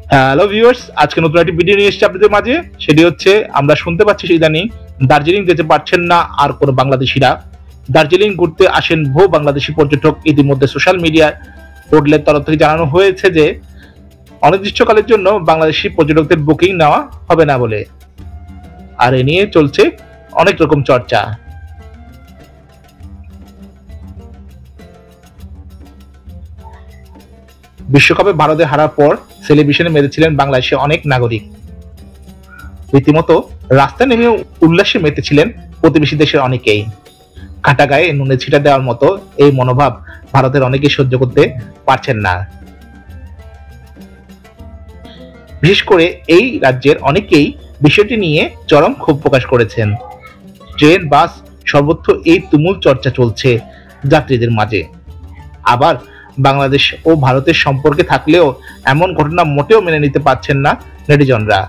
Hello viewers, আজকে নতুন একটি ভিডিও নিয়ে এসেছি আপনাদের মাঝে। সেটি হচ্ছে, আমরা শুনতে পাচ্ছি ইদানিং দার্জিলিং যেতে পারছেন না আর কোনো বাংলাদেশিরা। দার্জিলিং ঘুরতে আসেন বহু বাংলাদেশি পর্যটক। ইতিমধ্যে সোশ্যাল মিডিয়া পোর্টালের তরফ থেকে জানানো হয়েছে যে অনির্দিষ্টকালের জন্য বাংলাদেশি পর্যটকদের বুকিং নেওয়া হবে না বলে। আর এ নিয়ে চলছে অনেক রকম চর্চা। বিশ্বকাপে ভারতে হারার পর সেলিব্রেশনে মেতেছিলেন বাংলাদেশের অনেক নাগরিক। রীতিমতো রাস্তায় নেমে উল্লাসে মেতেছিলেন প্রতিবেশী দেশের অনেকেই। কাটা গায়ে নুনে ছিটা দেওয়ার মতো এই মনোভাব ভারতের অনেকেই সহ্য করতে পারছেন না। বিশেষ করে এই রাজ্যের অনেকেই বিষয়টি নিয়ে চরম ক্ষোভ প্রকাশ করেছেন। ট্রেন, বাস সর্বত্র এই তুমুল চর্চা চলছে যাত্রীদের মাঝে। আবার বাংলাদেশ ও ভারতের সম্পর্কে থাকলেও এমন ঘটনা মোটেও মেনে নিতে পারছেন না নেটিজনরা।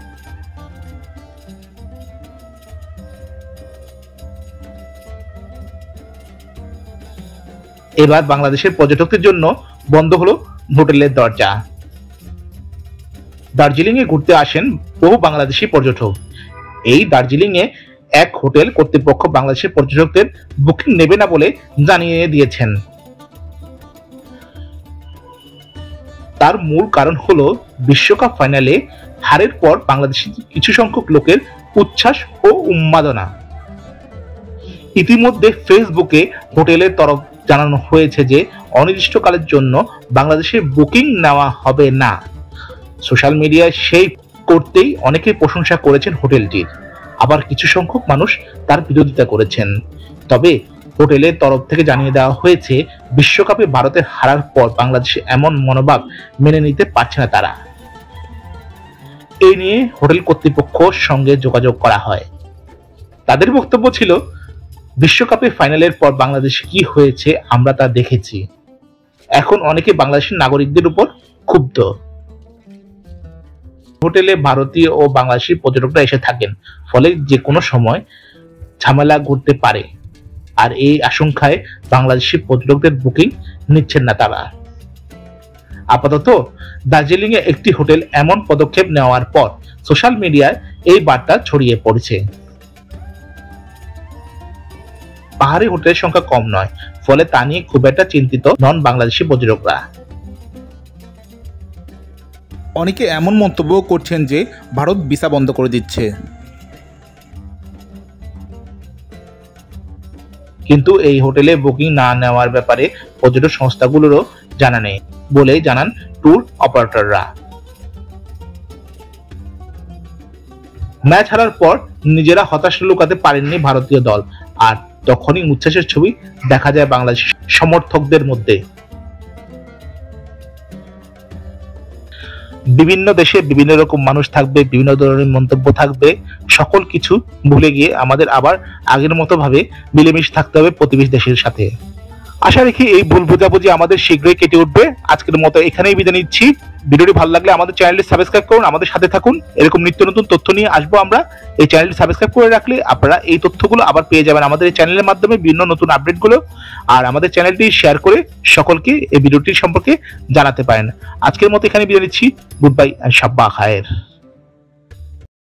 এবার বাংলাদেশের পর্যটকদের জন্য বন্ধ হলো হোটেলের দরজা। দার্জিলিং এ ঘুরতে আসেন বহু বাংলাদেশি পর্যটক। এই দার্জিলিং এ এক হোটেল কর্তৃপক্ষ বাংলাদেশের পর্যটকদের বুকিং নেবে না বলে জানিয়ে দিয়েছেন। তার মূল কারণ হলো বিশ্বকাপ ফাইনালে হারের পর বাংলাদেশি কিছু সংখ্যক লোকের উচ্ছ্বাস ও উন্মাদনা। ইতিমধ্যে ফেসবুকে হোটেলের তরফ জানানো হয়েছে যে অনির্দিষ্টকালের জন্য বাংলাদেশে বুকিং নেওয়া হবে না। সোশ্যাল মিডিয়ায় সেই করতেই অনেকে প্রশংসা করেছেন হোটেলটির, আবার কিছু সংখ্যক মানুষ তার বিরোধিতা করেছেন। তবে হোটেলের তরফ থেকে জানিয়ে দেওয়া হয়েছে বিশ্বকাপে ভারতের হারার পর বাংলাদেশে এমন মনোভাব মেনে নিতে পারছে না তারা। এই নিয়ে হোটেল কর্তৃপক্ষের সঙ্গে যোগাযোগ করা হয়। তাদের বক্তব্য ছিল, বিশ্বকাপে ফাইনালের পর বাংলাদেশে কি হয়েছে আমরা তা দেখেছি। এখন অনেকে বাংলাদেশের নাগরিকদের উপর ক্ষুব্ধ। হোটেলে ভারতীয় ও বাংলাদেশি পর্যটকরা এসে থাকেন, ফলে যে কোনো সময় ঝামেলা ঘটতে পারে। আর এই আশঙ্কায় বাংলাদেশি পর্যটকদের বুকিং নিচ্ছেন না তারা। আপাতত দার্জিলিং এ একটি হোটেল এমন পদক্ষেপ নেওয়ার পর সোশ্যাল মিডিয়ায় এই বার্তা ছড়িয়ে পড়েছে। পাহাড়ি হোটেলের সংখ্যা কম নয়, ফলে তা নিয়ে খুব একটা চিন্তিত নন বাংলাদেশি পর্যটকরা। অনেকে এমন মন্তব্য করছেন যে ভারত ভিসা বন্ধ করে দিচ্ছে। কিন্তু এই হোটেলে বুকিং না নেওয়ার ব্যাপারে পর্যটক সংস্থাগুলোরও জানা নেই বলে জানান ট্যুর অপারেটররা। ম্যাচ হারার পর নিজেরা হতাশা লুকাতে পারেননি ভারতীয় দল, আর তখনই উচ্ছ্বাসের ছবি দেখা যায় বাংলাদেশ সমর্থকদের মধ্যে। বিভিন্ন দেশে বিভিন্ন রকম মানুষ থাকবে, বিভিন্ন ধরনের মন্তব্য থাকবে। সকল কিছু ভুলে গিয়ে আমাদের আবার আগের মতো ভাবে মিলেমিশে থাকতে হবে প্রতিবেশী দেশের সাথে। আশা রাখি এই ভুল বোঝাবুঝি আমাদের শীঘ্রই কেটে উঠবে। আজকের মতো এখানেই বিদায় নিচ্ছি। ভিডিওটি ভালো লাগলে আমাদের চ্যানেলটি সাবস্ক্রাইব করুন, আমাদের সাথে থাকুন। এরকম নিত্য নতুন তথ্য নিয়ে আসবো আমরা। এই চ্যানেলটি সাবস্ক্রাইব করে রাখলে আপনারা এই তথ্যগুলো আবার পেয়ে যাবেন আমাদের এই চ্যানেলের মাধ্যমে, বিভিন্ন নতুন আপডেটগুলো। আর আমাদের চ্যানেলটি শেয়ার করে সকলকে এই ভিডিওটি সম্পর্কে জানাতে পারেন। আজকের মতো এখানে বিদায় নিচ্ছি। গুড বাই এন্ড শাব্বা খায়ের।